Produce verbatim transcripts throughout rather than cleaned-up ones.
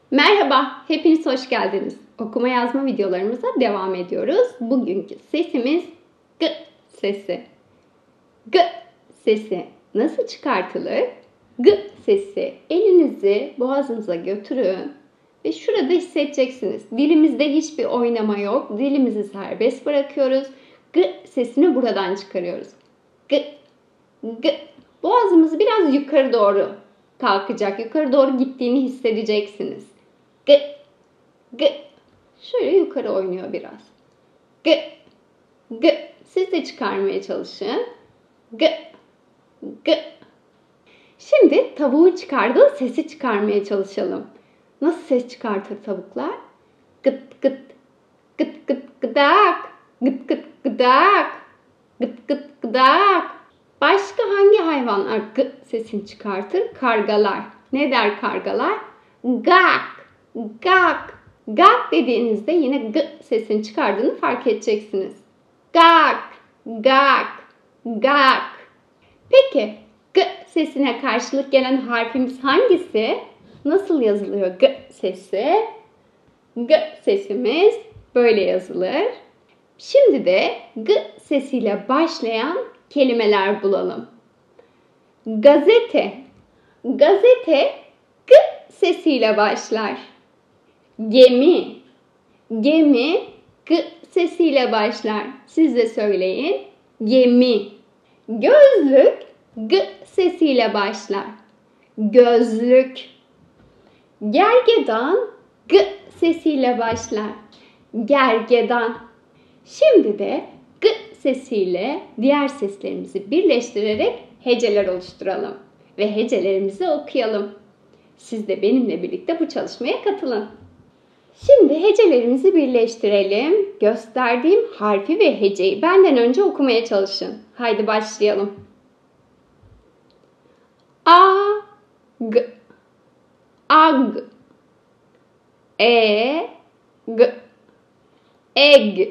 Merhaba, hepiniz hoş geldiniz. Okuma yazma videolarımıza devam ediyoruz. Bugünkü sesimiz G sesi. G sesi nasıl çıkartılır? G sesi. Elinizi boğazınıza götürün ve şurada hissedeceksiniz. Dilimizde hiçbir oynama yok. Dilimizi serbest bırakıyoruz. G sesini buradan çıkarıyoruz. G, G. Boğazımız biraz yukarı doğru kalkacak. Yukarı doğru gittiğini hissedeceksiniz. G, G. Şöyle yukarı oynuyor biraz. G, G. Siz de çıkarmaya çalışın. G, G. Şimdi tavuğun çıkardığı sesi çıkarmaya çalışalım. Nasıl ses çıkartır tavuklar? Gıt gıt, gıt gıt gıdak, gıt gıt gıdak, gıt gıt gıdak. Başka hangi hayvanlar g sesini çıkartır? Kargalar. Ne der kargalar? Gak, gak. Gak dediğinizde yine g sesini çıkardığını fark edeceksiniz. Gak, gak, gak. Peki g sesine karşılık gelen harfimiz hangisi? Nasıl yazılıyor g sesi? G sesimiz böyle yazılır. Şimdi de g sesiyle başlayan kelimeler bulalım. Gazete. Gazete g sesiyle başlar. Gemi. Gemi g sesiyle başlar. Siz de söyleyin. Gemi. Gözlük g sesiyle başlar. Gözlük. Gergedan g sesiyle başlar. Gergedan. Şimdi de g sesiyle diğer seslerimizi birleştirerek heceler oluşturalım ve hecelerimizi okuyalım. Siz de benimle birlikte bu çalışmaya katılın. Şimdi hecelerimizi birleştirelim. Gösterdiğim harfi ve heceyi benden önce okumaya çalışın. Haydi başlayalım. A, G, ag, e, g, eg,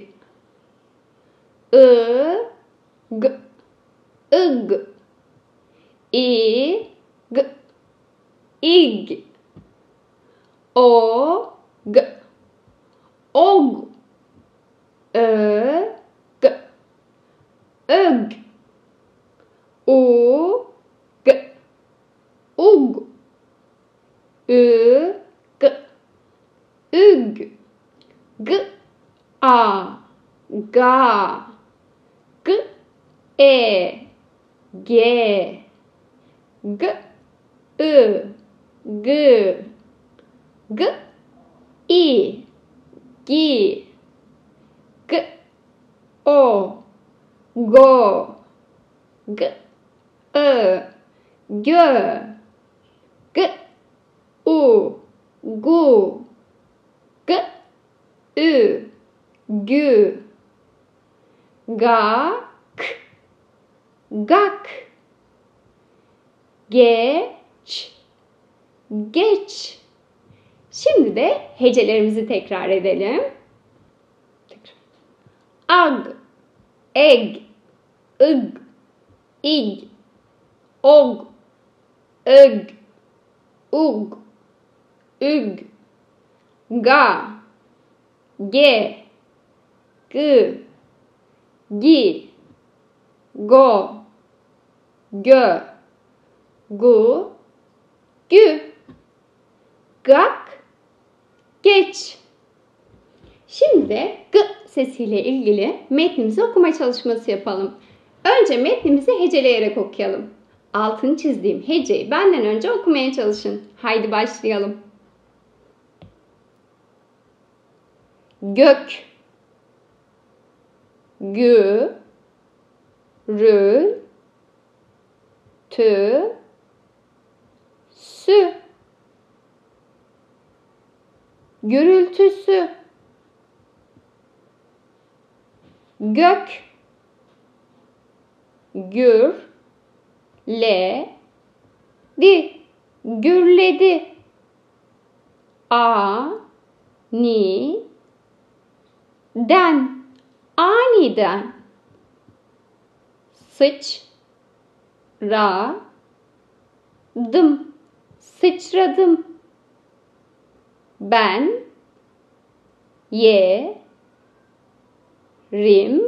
I, g, ig, i, g, ig, o, g, og, ö, g, ög, u, g, ug, ü, g, üg, g, a, ga, g, e, g, g, ı, g, g, i, gi, g, o, go, g, ö, gö, g, u, gu, g, ü, gü, ga, k, gak, geç, geç. Şimdi de hecelerimizi tekrar edelim. Ag, eg, ig, ig, og, ög, ug, üg, ga, ge, gı, gi, go, gö, gu, gü, gak, geç. Şimdi de g sesiyle ilgili metnimizi okuma çalışması yapalım. Önce metnimizi heceleyerek okuyalım. Altını çizdiğim heceyi benden önce okumaya çalışın. Haydi başlayalım. Gök, gü, rü, tü, sü, gürültüsü, gök, gür, le, di, gürledi, a, ni, den, aniden, sıç, ra, dım, sıçradım, Ben ye rim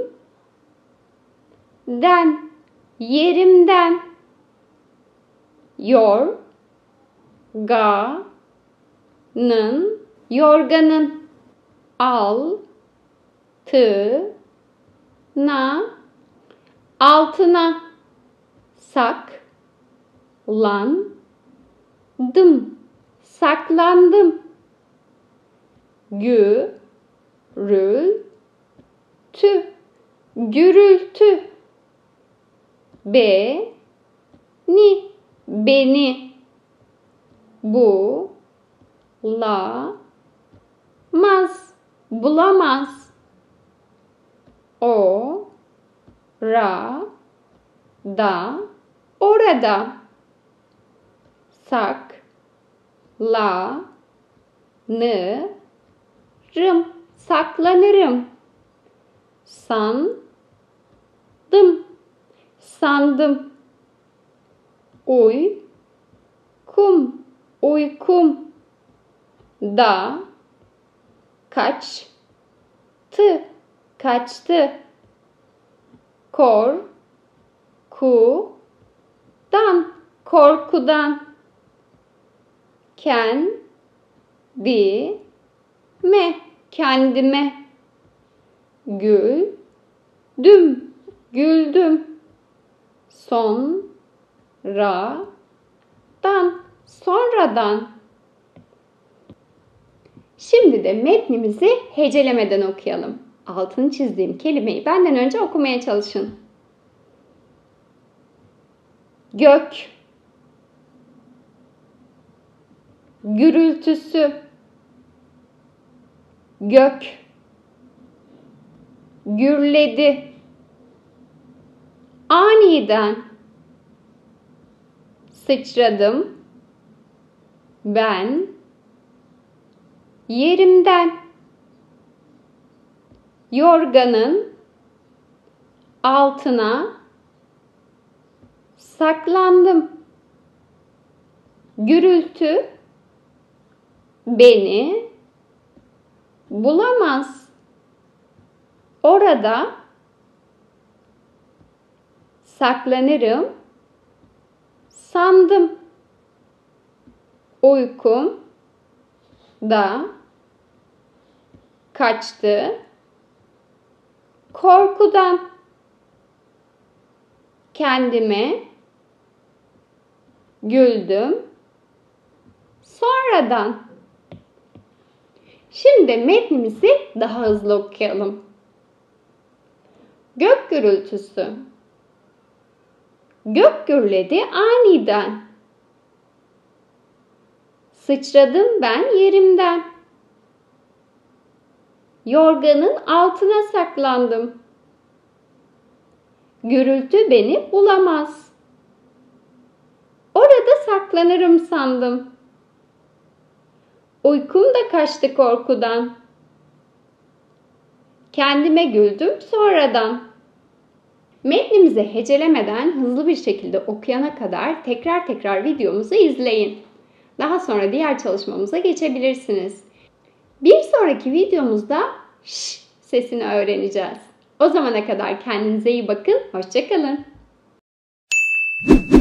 den yerimden yor ga nın yorganın al tı na altına sak lan dım saklandım gü rül tü gürültü be ni beni bu la maz bulamaz o ra da orada sak la nı rım saklanırım san dım sandım uy kum uykum da kaç tı kaçtı kor ku dan korkudan ken di me kendime gül düm güldüm son ra dan sonradan. Şimdi de metnimizi hecelemeden okuyalım. Altını çizdiğim kelimeyi benden önce okumaya çalışın. Gök, gürültüsü, gök, gürledi, aniden, sıçradım, ben, yerimden, yorganın altına saklandım, gürültü beni bulamaz, orada saklanırım sandım, uykum da kaçtı korkudan, kendime güldüm sonradan. Şimdi metnimizi daha hızlı okuyalım. Gök gürültüsü. Gök gürledi aniden. Sıçradım ben yerimden. Yorganın altına saklandım. Gürültü beni bulamaz. Orada saklanırım sandım. Uykum da kaçtı korkudan. Kendime güldüm sonradan. Metnimizi hecelemeden hızlı bir şekilde okuyana kadar tekrar tekrar videomuzu izleyin. Daha sonra diğer çalışmamıza geçebilirsiniz. Bir sonraki videomuzda ş sesini öğreneceğiz. O zamana kadar kendinize iyi bakın. Hoşça kalın.